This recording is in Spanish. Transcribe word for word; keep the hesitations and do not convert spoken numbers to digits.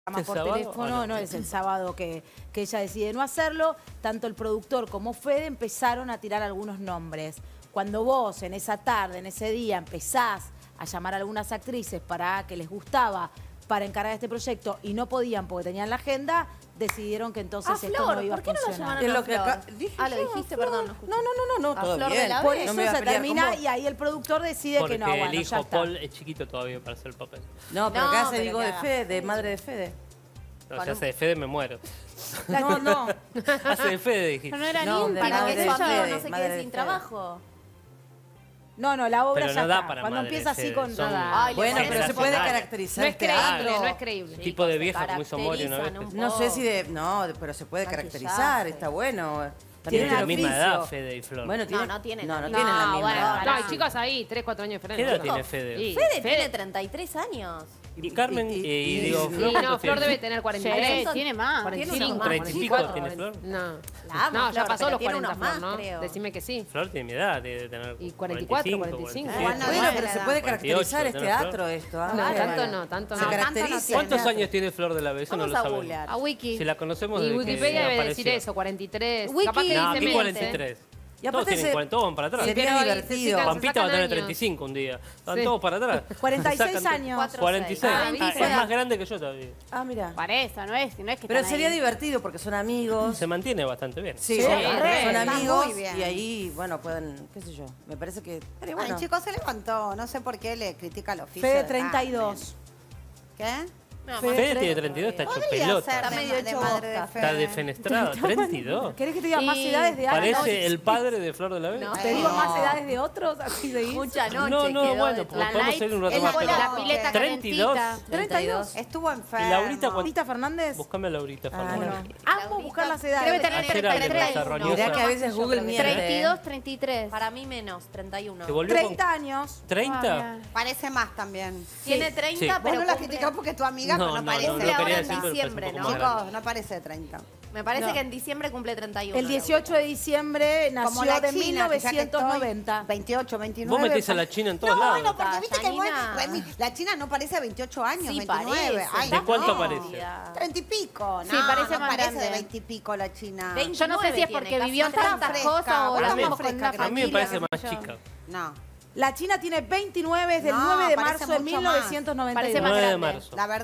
por sábado, teléfono, no? no es el sábado que, que ella decide no hacerlo. Tanto el productor como Fede empezaron a tirar algunos nombres. Cuando vos en esa tarde, en ese día, empezás a llamar a algunas actrices para que les gustaba para encargar este proyecto y no podían porque tenían la agenda, decidieron que entonces Ah, esto Flor, no iba a ¿por qué no la funcionar. llamaron Es a lo que Flor? acá- dije Ah, lo yo, dijiste, Flor. perdón. No, escuché. No, no, no, no, A todo Flor de bien. la Por B. eso No me voy a se pelear termina con vos. y ahí el productor decide Porque que no, bueno, el ya hijo está. Paul es chiquito todavía para hacer el papel. No, pero No, acá se pero digo que de haga Fede, Fede. madre de Fede. No, Con si un- hace de Fede me muero. No, no. Hace de Fede, dijiste. No era No, ni de para madre que de ella Fede, no se madre quede de sin Fede. trabajo. No, no, la obra Pero ya no da está. para Cuando madre empieza de así Fede, con son- nada. Ay, le Bueno, pones pero se esa puede cara. caracterizar No es creíble, teatro. no es creíble. Tipo de Se vieja como hizo Mori una vez. caracterizan un No sé poco. si de... No, pero se puede Maquillaje. caracterizar, está bueno. Tienen Tiene la misma oficio. edad, Fede y Flor. Bueno, tiene- no tienen no, la no misma. tienen la No, misma bueno, edad. no, hay chicos ahí, tres, cuatro años ¿Qué diferentes. edad tiene Fede? Sí. Fede tiene treinta y tres años. Y Carmen, Y- y, y- y digo, sí, Flor, Sí, ¿cuánto no, Flor tiene? debe tener cuarenta y tres. Sí, tiene más. Tiene cuarenta y cinco, unos más. ¿treinta y pico cuarenta y tiene cinco. Flor? No. La amo, No, ya Flor, pasó pero los tiene cuarenta, unos Flor, más, ¿no? creo. Decime que sí. Flor tiene mi edad, debe tener Y cuarenta y cuatro, cuarenta y cinco. Bueno, Bueno, dice pero la se edad. puede cuarenta y ocho, caracterizar, es ¿tenés, Flor? teatro esto. ¿ah? No, Bueno. tanto no, tanto Se no. caracteriza. ¿Cuántos años tiene Flor de la B? Eso no Vamos lo a sabemos. googlear. A Wiki. Si la conocemos Y desde que Wikipedia debe apareció. decir eso, cuarenta y tres. Wiki- Capaz que No, dice aquí menos. cuarenta y tres. Y Todos aparte tienen se- cuarenta, todos van para atrás. sería Pero ahí se divertido. sacan- Pampita va a tener años. treinta y cinco un día. Están Sí. todos para atrás. cuarenta y seis Sacan- años. Cuatro, cuarenta y seis. seis. Ah, Ah, ¿viste? es más grande que yo todavía. Ah, mira. Para eso, no es, no es que Pero están sería ahí. divertido porque son amigos. Se mantiene bastante bien. Sí, Sí, son, re, son está amigos muy bien. y ahí, bueno, pueden, qué sé yo, me parece que... Pero bueno, El chico se levantó, no sé por qué le critica el oficio. Fede de treinta y Carmen. dos. ¿Qué? No, Fede más Fede de tiene treinta treinta y dos, está hecho Podría pelota. ser Está de, medio de hecho madre de bosta. Fede. Está defenestrado, treinta y dos. ¿Querés que te diga más Y edades de alguien? Parece el padre de Flor de la B. No. ¿Te digo No. más edades de otros? Así de Mucha noche No, no, quedó bueno, de porque todo. podemos seguir un rato Él más. fue pero- la pileta treinta y dos. treinta y dos. Estuvo enfermo. ¿Y Laurita cuánto? ¿Laurita Fernández? Buscame a Laurita, Ah, Fernando. no. Amo Laurita buscar las edades. debe tener Ayer alguien treinta y me uno. desarrolló mirá esa- que a veces Google miente. treinta y ¿eh? dos, treinta y tres. Para mí menos, treinta y uno. ¿Se volvió con treinta años. treinta? Parece más también. Tiene Sí. treinta, Vos pero no la cumple- criticás porque es tu amiga, No, pero no, no, parece. no, Cumple no quería ahora en decir, pero parece diciembre, un poco ¿no? más grande. Chicos, no parece de treinta. Me parece No. que en diciembre cumple treinta y uno. El dieciocho de diciembre Como nació la de China, mil que ya que novecientos noventa. estoy veintiocho, veintinueve. Vos metés a la China en todos No, lados. bueno, porque Ah, viste que Janina. bueno, la China no parece veintiocho años, Sí, veintinueve. parece. Ay, ¿De no. cuánto parece? treinta y pico. Sí, No, parece no más parece grande. de veinte y pico la China. veinte. Yo no sé si es tiene, porque casi vivió treinta. tantas fresca, cosas o vos la estás vimos más con fresca una que A mí me familia. parece qué más sé yo. chica. No, La China tiene veintinueve, es del No, nueve de parece marzo de mucho mil novecientos noventa y dos. Parece más nueve de grande. marzo. la verdad.